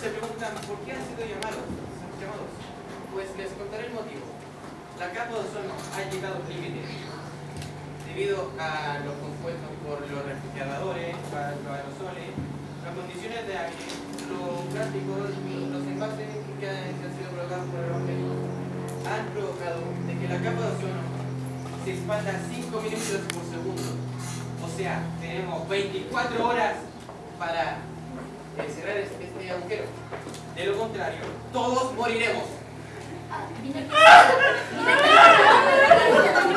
se preguntan por qué han sido llamados. Pues les contaré el motivo. La capa de ozono ha llegado al límite debido a los compuestos por los refrigeradores, los aerosoles, las condiciones de aire, los plásticos, los envases que han sido colocados por el hombre han provocado de que la capa de ozono se expanda 5 milímetros por segundo. O sea, tenemos 24 horas para cerrar este agujero. De lo contrario, todos moriremos.